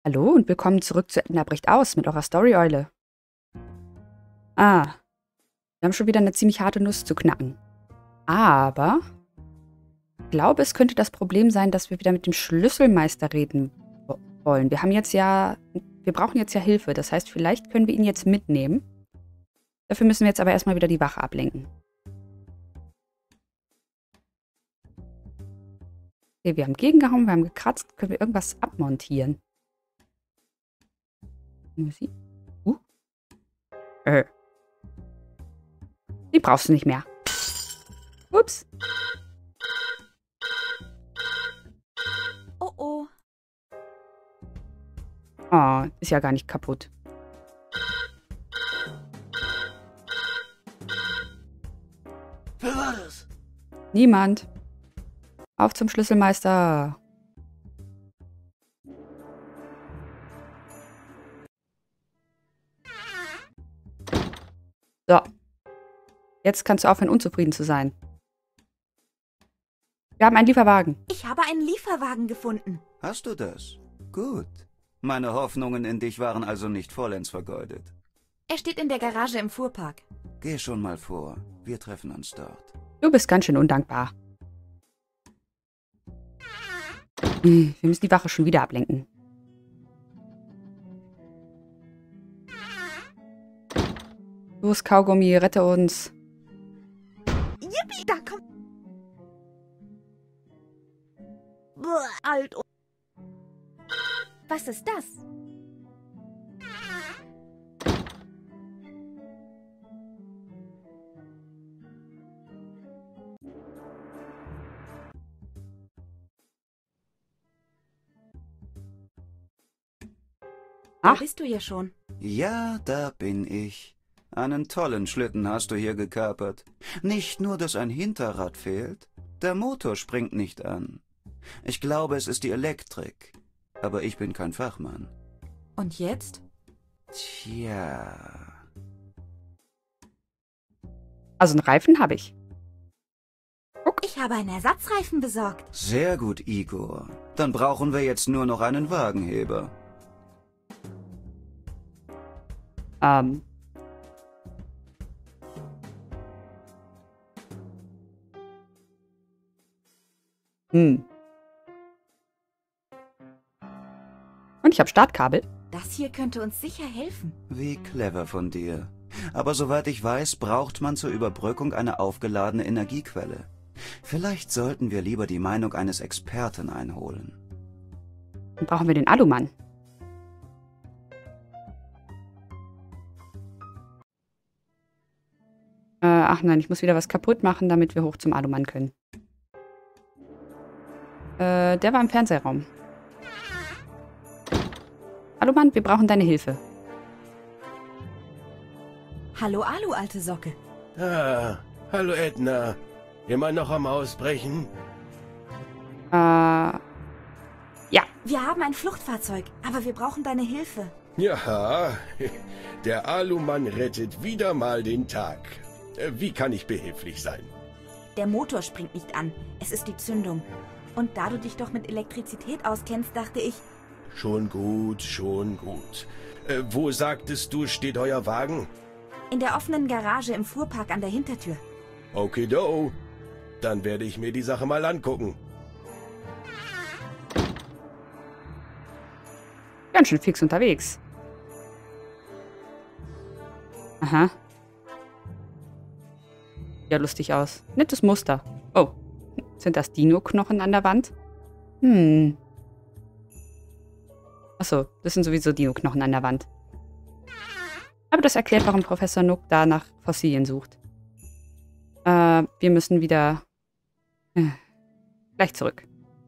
Hallo und willkommen zurück zu Edna bricht aus mit eurer Story-Eule. Wir haben schon wieder eine ziemlich harte Nuss zu knacken. Aber ich glaube, es könnte das Problem sein, dass wir wieder mit dem Schlüsselmeister reden wollen. Wir brauchen jetzt ja Hilfe. Das heißt, vielleicht können wir ihn jetzt mitnehmen. Dafür müssen wir jetzt aber erstmal wieder die Wache ablenken. Okay, wir haben gegengehauen, wir haben gekratzt. Können wir irgendwas abmontieren? Musik. Die brauchst du nicht mehr. Ups. Oh oh. Oh, ist ja gar nicht kaputt. Wer war das? Niemand. Auf zum Schlüsselmeister. So. Jetzt kannst du aufhören, unzufrieden zu sein. Wir haben einen Lieferwagen. Ich habe einen Lieferwagen gefunden. Hast du das? Gut. Meine Hoffnungen in dich waren also nicht vollends vergeudet. Er steht in der Garage im Fuhrpark. Geh schon mal vor. Wir treffen uns dort. Du bist ganz schön undankbar. Wir müssen die Wache schon wieder ablenken. Los, Kaugummi, rette uns. Yippie, da kommt... Buh, alt. Was ist das? Da Ach. bist du ja schon. Ja, da bin ich. Einen tollen Schlitten hast du hier gekapert. Nicht nur, dass ein Hinterrad fehlt, der Motor springt nicht an. Ich glaube, es ist die Elektrik. Aber ich bin kein Fachmann. Und jetzt? Tja. Also einen Reifen habe ich. Ich habe einen Ersatzreifen besorgt. Sehr gut, Igor. Dann brauchen wir jetzt nur noch einen Wagenheber. Und ich habe Startkabel. Das hier könnte uns sicher helfen. Wie clever von dir. Aber soweit ich weiß, braucht man zur Überbrückung eine aufgeladene Energiequelle. Vielleicht sollten wir lieber die Meinung eines Experten einholen. Dann brauchen wir den Alumann. Ach nein, ich muss wieder was kaputt machen, damit wir hoch zum Alumann können. Der war im Fernsehraum. Alumann, wir brauchen deine Hilfe. Hallo Alu, alte Socke. Ah, hallo Edna. Immer noch am Ausbrechen? Ja. Wir haben ein Fluchtfahrzeug, aber wir brauchen deine Hilfe. Ja, der Alumann rettet wieder mal den Tag. Wie kann ich behilflich sein? Der Motor springt nicht an. Es ist die Zündung. Und da du dich doch mit Elektrizität auskennst, dachte ich... Schon gut, schon gut. Wo sagtest du, steht euer Wagen? In der offenen Garage im Fuhrpark an der Hintertür. Okido. Dann werde ich mir die Sache mal angucken. Ganz schön fix unterwegs. Aha. Ja, lustig aus. Nettes Muster. Oh. Sind das Dino-Knochen an der Wand? Achso, das sind sowieso Dino-Knochen an der Wand. Aber das erklärt, warum Professor Nook da nach Fossilien sucht. Wir müssen wieder... gleich zurück.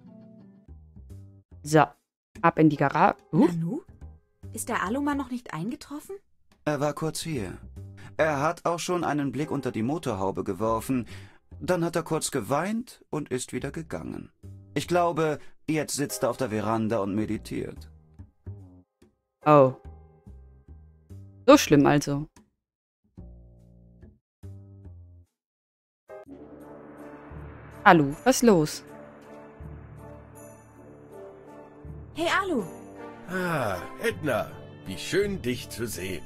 So. Ab in die Garage. Nanu? Ist der Alumann noch nicht eingetroffen? Er war kurz hier. Er hat auch schon einen Blick unter die Motorhaube geworfen. Dann hat er kurz geweint und ist wieder gegangen. Ich glaube, jetzt sitzt er auf der Veranda und meditiert. Oh. So schlimm also. Alu, was ist los? Hey Alu, Ah, Edna, wie schön, dich zu sehen.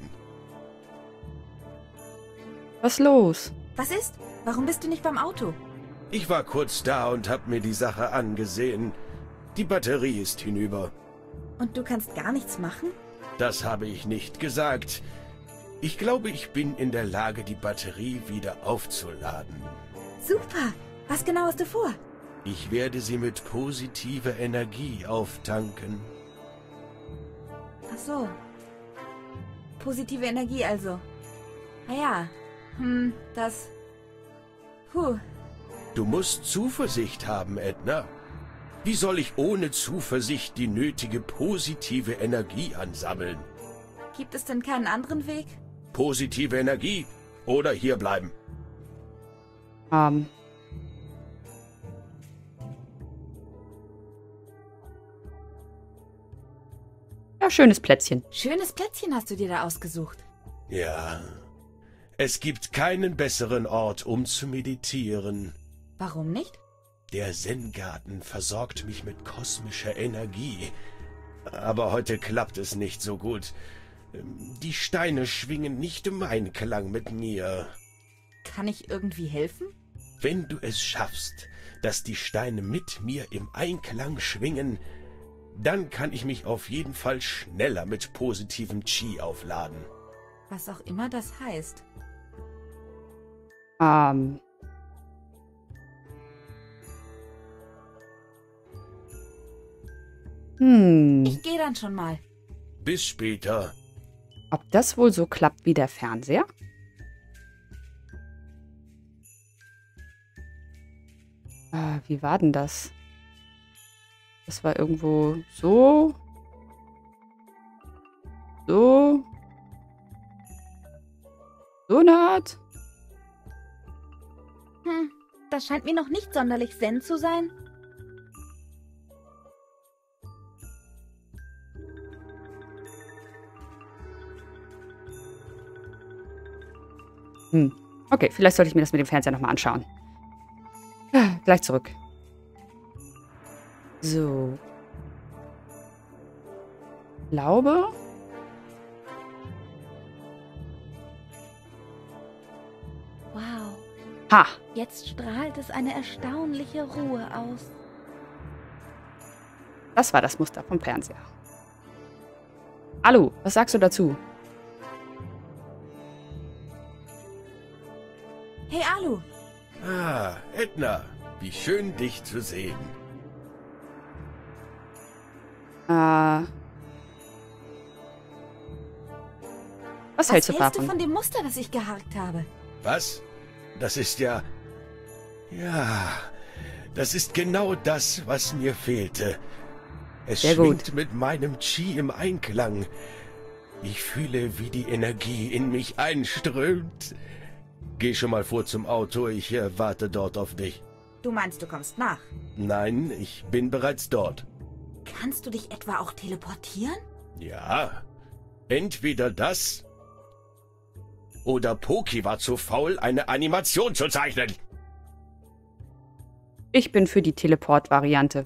Was los? Was ist? Warum bist du nicht beim Auto? Ich war kurz da und hab mir die Sache angesehen. Die Batterie ist hinüber. Und du kannst gar nichts machen? Das habe ich nicht gesagt. Ich glaube, ich bin in der Lage, die Batterie wieder aufzuladen. Super! Was genau hast du vor? Ich werde sie mit positiver Energie auftanken. Ach so. Positive Energie also. Naja. Das... Du musst Zuversicht haben, Edna. Wie soll ich ohne Zuversicht die nötige positive Energie ansammeln? Gibt es denn keinen anderen Weg? Positive Energie oder hier bleiben? Ja, schönes Plätzchen. Schönes Plätzchen hast du dir da ausgesucht. Ja. Es gibt keinen besseren Ort, um zu meditieren. Warum nicht? Der Zen-Garten versorgt mich mit kosmischer Energie. Aber heute klappt es nicht so gut. Die Steine schwingen nicht im Einklang mit mir. Kann ich irgendwie helfen? Wenn du es schaffst, dass die Steine mit mir im Einklang schwingen, dann kann ich mich auf jeden Fall schneller mit positivem Qi aufladen. Was auch immer das heißt. Ich gehe dann schon mal. Bis später. Ob das wohl so klappt wie der Fernseher? Wie war denn das? Das war irgendwo so. So. So eine Art. Das scheint mir noch nicht sonderlich zen zu sein. Okay, vielleicht sollte ich mir das mit dem Fernseher nochmal anschauen. Gleich zurück. So. Glaube. Wow. Ha! Jetzt strahlt es eine erstaunliche Ruhe aus. Das war das Muster vom Fernseher. Alu, was sagst du dazu? Hey Alu, Ah, Edna, wie schön, dich zu sehen. Was hältst du hältst du davon? von dem Muster, das ich geharkt habe? Was? Das ist ja... Ja, das ist genau das, was mir fehlte. Es Sehr schwingt gut. mit meinem Qi im Einklang. Ich fühle, wie die Energie in mich einströmt. Geh schon mal vor zum Auto, ich warte dort auf dich. Du meinst, du kommst nach? Nein, ich bin bereits dort. Kannst du dich etwa auch teleportieren? Ja, entweder das oder Poki war zu faul, eine Animation zu zeichnen. Ich bin für die Teleport-Variante.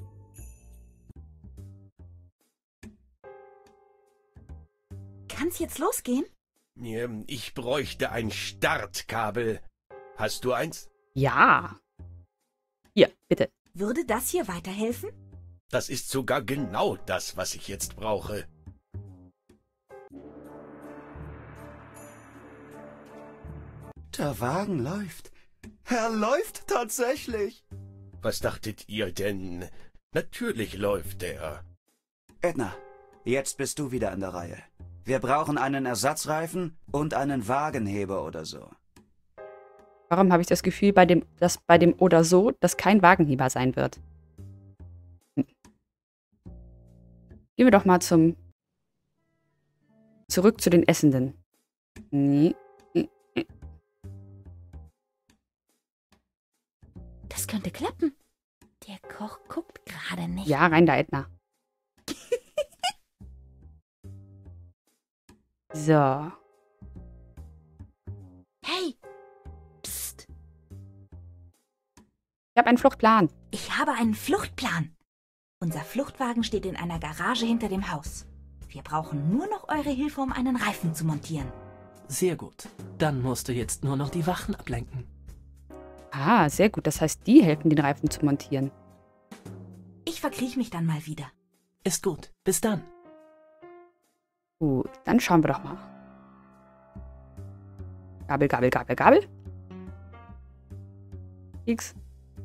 Kann's jetzt losgehen? Ich bräuchte ein Startkabel. Hast du eins? Ja. Hier, bitte. Würde das hier weiterhelfen? Das ist sogar genau das, was ich jetzt brauche. Der Wagen läuft. Er läuft tatsächlich. Was dachtet ihr denn? Natürlich läuft er. Edna, jetzt bist du wieder an der Reihe. Wir brauchen einen Ersatzreifen und einen Wagenheber oder so. Warum habe ich das Gefühl, dass bei dem oder so, das kein Wagenheber sein wird? Gehen wir doch mal zurück zu den Essenden. Nee. Das könnte klappen. Der Koch guckt gerade nicht. Ja, rein da, Edna. So. Hey! Psst! Ich habe einen Fluchtplan. Ich habe einen Fluchtplan. Unser Fluchtwagen steht in einer Garage hinter dem Haus. Wir brauchen nur noch eure Hilfe, um einen Reifen zu montieren. Sehr gut. Dann musst du jetzt nur noch die Wachen ablenken. Ah, sehr gut. Das heißt, die helfen, den Reifen zu montieren. Ich verkrieche mich dann mal wieder. Ist gut. Bis dann. Gut, dann schauen wir doch mal. Gabel, Gabel, Gabel, Gabel. X.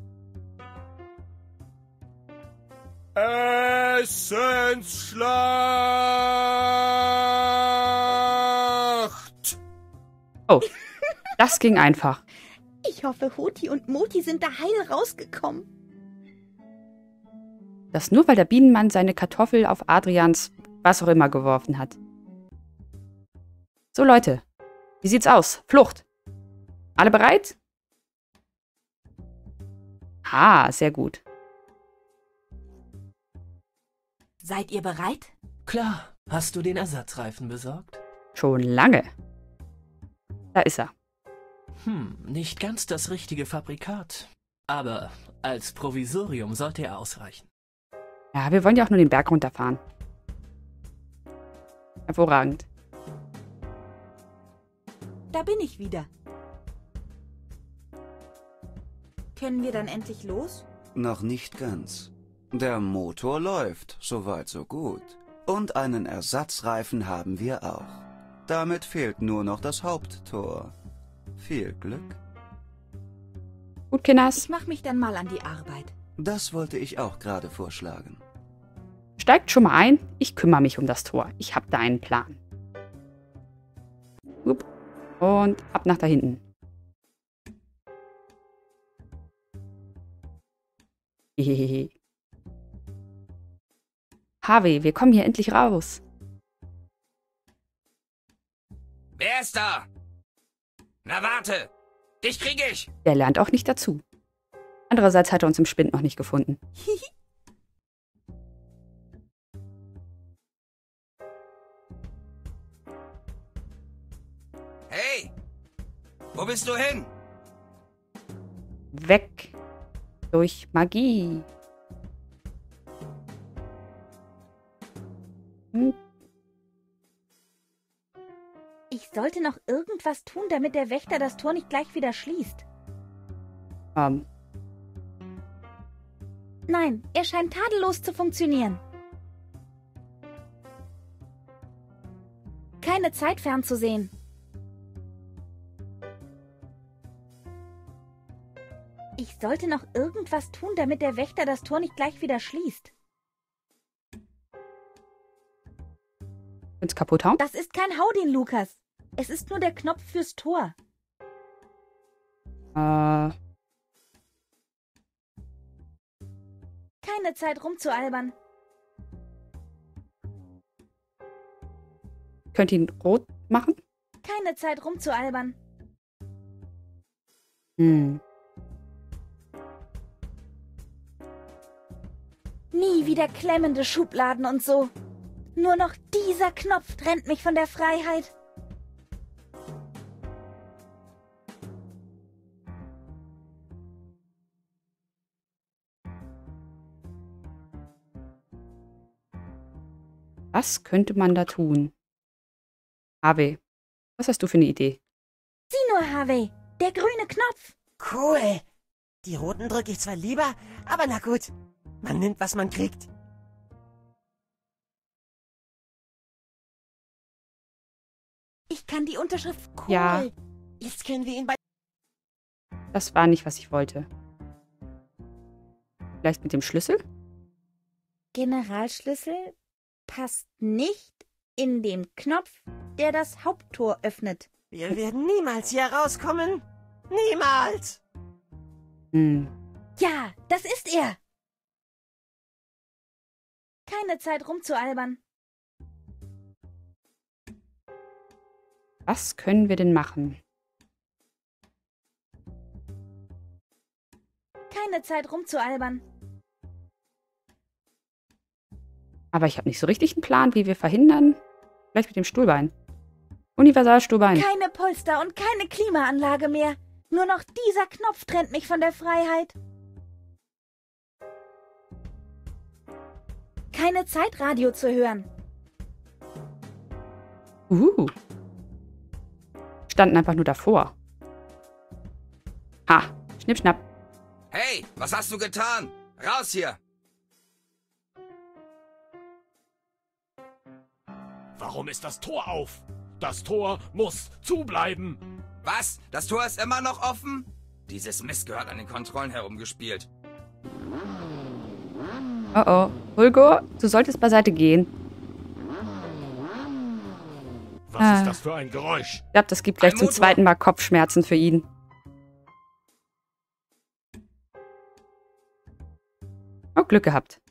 Essensschlacht! Oh, das ging einfach. Ich hoffe, Hoti und Moti sind da heil rausgekommen. Das nur, weil der Bienenmann seine Kartoffel auf Adrians was auch immer geworfen hat. So, Leute. Wie sieht's aus? Flucht. Alle bereit? Ah, sehr gut. Seid ihr bereit? Klar. Hast du den Ersatzreifen besorgt? Schon lange. Da ist er. Nicht ganz das richtige Fabrikat. Aber als Provisorium sollte er ausreichen. Ja, wir wollen ja auch nur den Berg runterfahren. Hervorragend. Da bin ich wieder. Können wir dann endlich los? Noch nicht ganz. Der Motor läuft, soweit so gut. Und einen Ersatzreifen haben wir auch. Damit fehlt nur noch das Haupttor. Viel Glück. Gut, Kinders. Ich mach mich dann mal an die Arbeit. Das wollte ich auch gerade vorschlagen. Steigt schon mal ein. Ich kümmere mich um das Tor. Ich habe da einen Plan. Upp. Und ab nach da hinten. Hehehe. Harvey, wir kommen hier endlich raus. Wer ist da? Na warte! Dich krieg ich! Der lernt auch nicht dazu. Andererseits hat er uns im Spind noch nicht gefunden. Hey! Wo bist du hin? Weg. Durch Magie. Ich sollte noch irgendwas tun, damit der Wächter das Tor nicht gleich wieder schließt. Nein, er scheint tadellos zu funktionieren. Keine Zeit fernzusehen. Ich sollte noch irgendwas tun, damit der Wächter das Tor nicht gleich wieder schließt. Wenn's kaputt hauen? Das ist kein Haudin, Lukas. Es ist nur der Knopf fürs Tor. Keine Zeit rumzualbern. Könnt ihr ihn rot machen? Keine Zeit rumzualbern. Hm. Nie wieder klemmende Schubladen und so. Nur noch dieser Knopf trennt mich von der Freiheit. Was könnte man da tun? Harvey, was hast du für eine Idee? Sieh nur, Harvey, der grüne Knopf. Cool. Die roten drücke ich zwar lieber, aber na gut. Man nimmt, was man kriegt. Ich kann die Unterschrift. Cool. Ja. Jetzt können wir ihn bei... Das war nicht, was ich wollte. Vielleicht mit dem Schlüssel? Generalschlüssel passt nicht in den Knopf, der das Haupttor öffnet. Wir werden niemals hier rauskommen. Niemals! Hm. Ja, das ist er. Keine Zeit rumzualbern. Was können wir denn machen? Keine Zeit rumzualbern. Aber ich habe nicht so richtig einen Plan, wie wir verhindern. Vielleicht mit dem Stuhlbein. Universalstuhlbein. Keine Polster und keine Klimaanlage mehr. Nur noch dieser Knopf trennt mich von der Freiheit. keine Zeit, Radio zu hören. Standen einfach nur davor. Ha, schnipp, schnapp. Hey, was hast du getan? Raus hier! Warum ist das Tor auf? Das Tor muss zubleiben. Was? Das Tor ist immer noch offen? Dieses Mist gehört an den Kontrollen herumgespielt. Oh oh. Hulgo, du solltest beiseite gehen. Was ist das für ein Geräusch? Ich glaube, das gibt gleich Ein zum Motor. zweiten Mal Kopfschmerzen für ihn. Oh, Glück gehabt.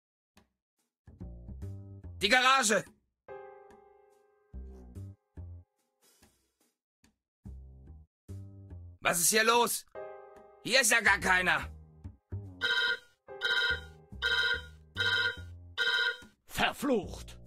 Die Garage! Was ist hier los? Hier ist ja gar keiner. Verflucht.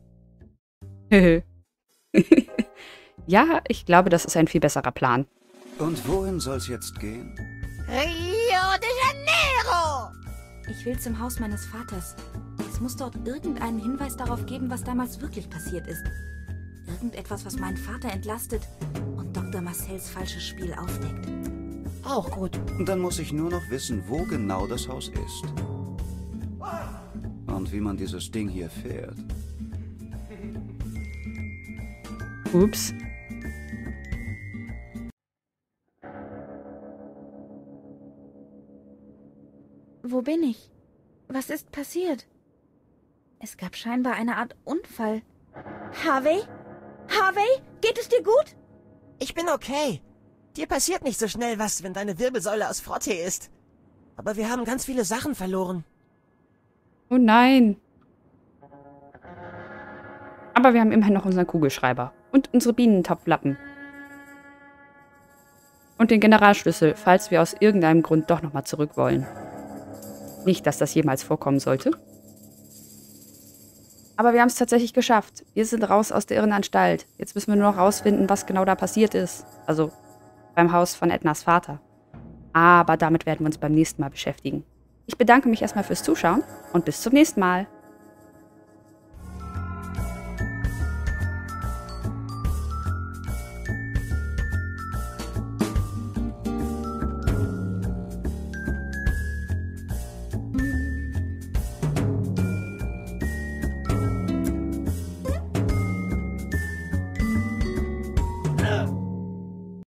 Ja, ich glaube, das ist ein viel besserer Plan. Und wohin soll's jetzt gehen? Rio de Janeiro! Ich will zum Haus meines Vaters. Es muss dort irgendeinen Hinweis darauf geben, was damals wirklich passiert ist. Irgendetwas, was meinen Vater entlastet und Dr. Marcells falsches Spiel aufdeckt. Auch gut. Dann muss ich nur noch wissen, wo genau das Haus ist. Und wie man dieses Ding hier fährt. Ups. Wo bin ich? Was ist passiert? Es gab scheinbar eine Art Unfall. Harvey? Harvey? Geht es dir gut? Ich bin okay. Dir passiert nicht so schnell was, wenn deine Wirbelsäule aus Frottee ist. Aber wir haben ganz viele Sachen verloren. Oh nein. Aber wir haben immerhin noch unseren Kugelschreiber. Und unsere Bienentopflappen. Und den Generalschlüssel, falls wir aus irgendeinem Grund doch nochmal zurück wollen. Nicht, dass das jemals vorkommen sollte. Aber wir haben es tatsächlich geschafft. Wir sind raus aus der Irrenanstalt. Jetzt müssen wir nur noch rausfinden, was genau da passiert ist. Also beim Haus von Ednas Vater. Aber damit werden wir uns beim nächsten Mal beschäftigen. Ich bedanke mich erstmal fürs Zuschauen und bis zum nächsten Mal.